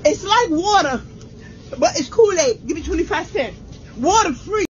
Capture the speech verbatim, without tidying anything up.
It's like water, but it's Kool-Aid. Give me twenty-five cents. Water free.